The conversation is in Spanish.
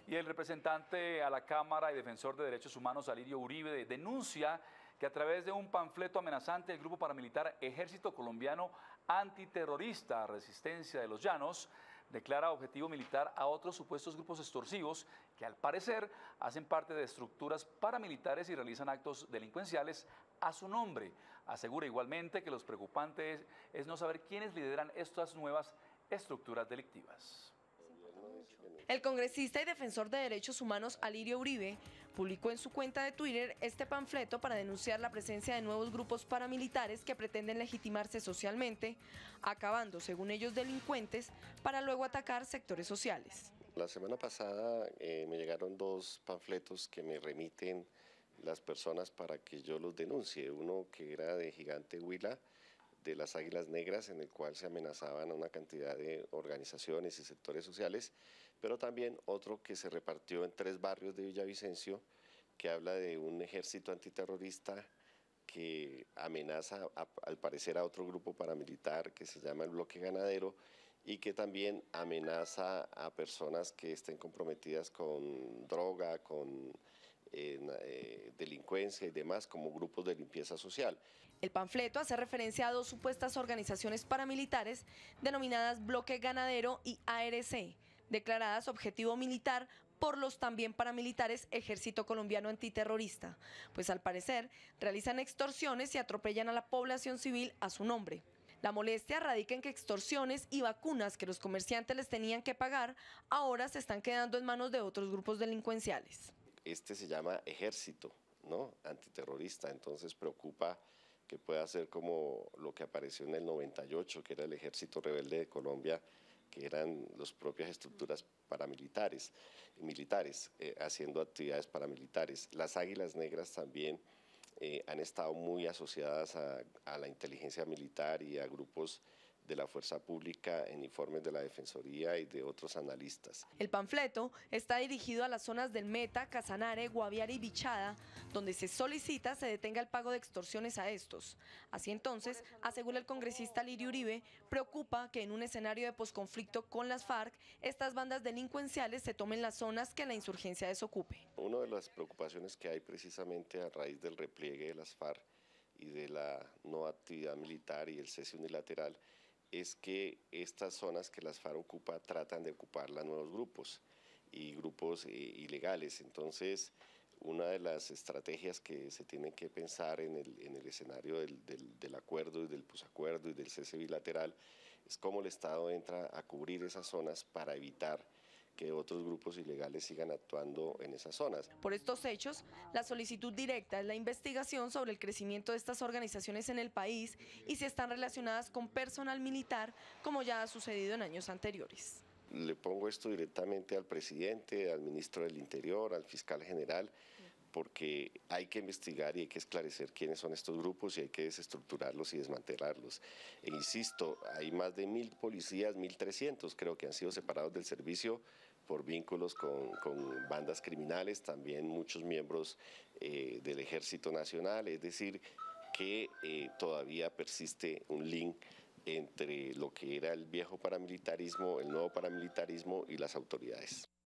Y el representante a la Cámara y defensor de derechos humanos, Alirio Uribe, denuncia que a través de un panfleto amenazante el grupo paramilitar Ejército Colombiano Antiterrorista Resistencia de los Llanos declara objetivo militar a otros supuestos grupos extorsivos que al parecer hacen parte de estructuras paramilitares y realizan actos delincuenciales a su nombre. Asegura igualmente que lo preocupante es no saber quiénes lideran estas nuevas estructuras delictivas. El congresista y defensor de derechos humanos Alirio Uribe publicó en su cuenta de Twitter este panfleto para denunciar la presencia de nuevos grupos paramilitares que pretenden legitimarse socialmente, acabando, según ellos, delincuentes, para luego atacar sectores sociales. La semana pasada me llegaron dos panfletos que me remiten las personas para que yo los denuncie. Uno que era de Gigante Huila, de las Águilas Negras, en el cual se amenazaban a una cantidad de organizaciones y sectores sociales, pero también otro que se repartió en 3 barrios de Villavicencio, que habla de un ejército antiterrorista que amenaza al parecer a otro grupo paramilitar que se llama el Bloque Ganadero y que también amenaza a personas que estén comprometidas con droga, con delincuencia y demás, como grupos de limpieza social. El panfleto hace referencia a 2 supuestas organizaciones paramilitares denominadas Bloque Ganadero y ARC, declaradas objetivo militar por los también paramilitares Ejército Colombiano Antiterrorista, pues al parecer realizan extorsiones y atropellan a la población civil a su nombre. La molestia radica en que extorsiones y vacunas que los comerciantes les tenían que pagar ahora se están quedando en manos de otros grupos delincuenciales. Este se llama ejército, ¿no?, antiterrorista, entonces preocupa que pueda ser como lo que apareció en el 98, que era el Ejército Rebelde de Colombia, que eran las propias estructuras paramilitares y militares haciendo actividades paramilitares. Las Águilas Negras también han estado muy asociadas a la inteligencia militar y a grupos de la fuerza pública en informes de la Defensoría y de otros analistas. El panfleto está dirigido a las zonas del Meta, Casanare, Guaviare y Bichada, donde se solicita se detenga el pago de extorsiones a estos. Así entonces, asegura el congresista Alirio Uribe, preocupa que en un escenario de posconflicto con las FARC, estas bandas delincuenciales se tomen las zonas que la insurgencia desocupe. Una de las preocupaciones que hay precisamente a raíz del repliegue de las FARC y de la no actividad militar y el cese unilateral es que estas zonas que las FARC ocupa tratan de ocuparlas nuevos grupos y grupos ilegales. Entonces, una de las estrategias que se tienen que pensar en el escenario del acuerdo y del posacuerdo y del cese bilateral es cómo el Estado entra a cubrir esas zonas para evitar que otros grupos ilegales sigan actuando en esas zonas. Por estos hechos, la solicitud directa es la investigación sobre el crecimiento de estas organizaciones en el país y si están relacionadas con personal militar, como ya ha sucedido en años anteriores. Le pongo esto directamente al presidente, al ministro del Interior, al fiscal general, porque hay que investigar y hay que esclarecer quiénes son estos grupos y hay que desestructurarlos y desmantelarlos. E insisto, hay más de 1000 policías, 1300 creo que han sido separados del servicio por vínculos con bandas criminales, también muchos miembros del Ejército Nacional, es decir, que todavía persiste un link entre lo que era el viejo paramilitarismo, el nuevo paramilitarismo y las autoridades.